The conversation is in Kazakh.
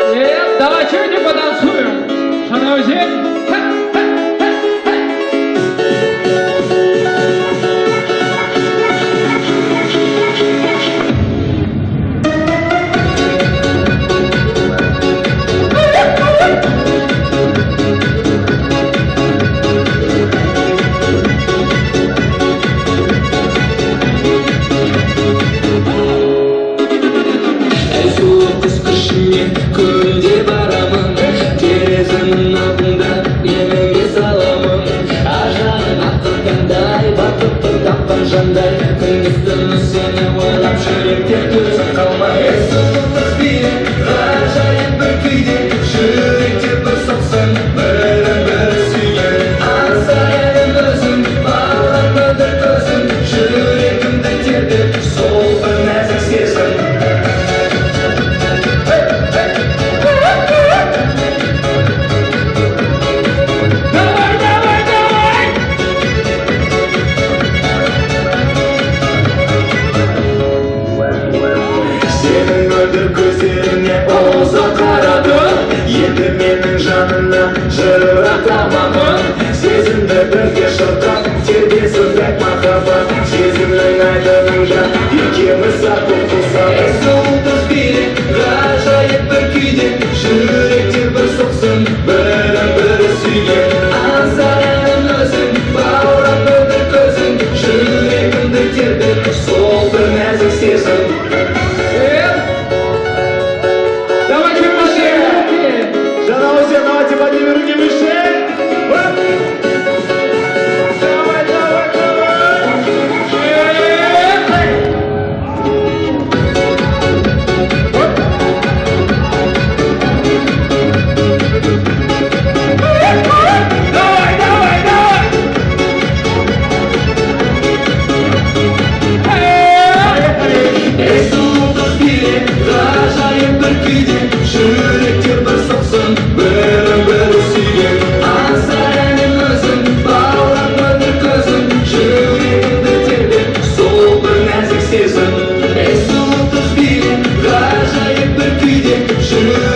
Давай чуть-чуть потанцуем. Шановні. Көлде барамын, терезенің алдында емеңе саламын. Ажарың аттыққандай, бақытты тапқан жандай, күндіз-түні сені ойлап жүректе төзім қалмай. Сұлулық биік, ғажайып бір күйде, жүректе бір соқсын, бірін-бірі сүйген. Аңсайын өзің, бағлап мөлдір көзің, жүрегімді тербеп, сол бір нәзік сезім. Көздеріне ұзақ қарадым, енді менің жанымда жыратамамын. Сезімді бірге шырқап, тербесін тәк махаббат, сезімнің айдынында екеуміз ақыл қылсақ. Сұлулық биік, ғажайып бір күйде, жүректе бір соқсын, бірін-бірі сүйген. Аңсайын өзің, баурап мөлдір көзің, жүрегімді тербеп, сол бір нәзік сезім. Давайте поднимем руки выше. Давай, давай, давай. Давай, давай, давай. Сұлулық биік, ғажайып бір күйде, жүректе бір соқсын, бірін-бірі сүйген. Аңсайын өзің, бағлап мөлдір көзің, жүрегімді тербеп, сол бір нәзік сезім. Сұлулық биік, ғажайып бір күйде,